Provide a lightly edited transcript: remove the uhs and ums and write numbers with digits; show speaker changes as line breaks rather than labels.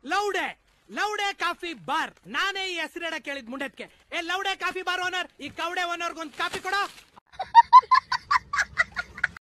ಲೌಡೆ ಲೌಡೆ coffee bar. ನಾನೇ ಈ ಹೆಸರಿಡ ಕೇಳಿದ್ ಮುಂಡೆತ್ಕೆ. ಲೌಡೆ ಕಾಫಿ ಬಾರ್ ಓನರ್, ಈ ಕೌಡೆ ಓನರ್ಗೊಂದ್ ಕಾಫಿ ಕೊಡೋ.